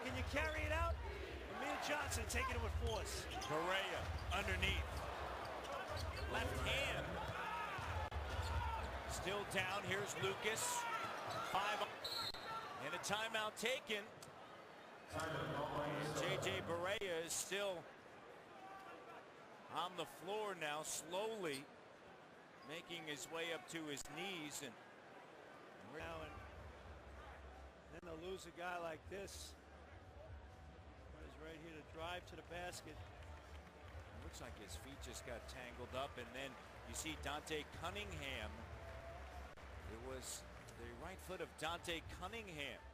Can you carry it out? Amir Johnson taking it with force. Barea underneath. Left hand. Still down. Here's Lucas. 5 and a timeout taken. JJ Barea is still on the floor now, slowly making his way up to his knees. And then they'll lose a guy like this. He's right here to drive to the basket. It looks like his feet just got tangled up, and then you see Dante Cunningham. It was the right foot of Dante Cunningham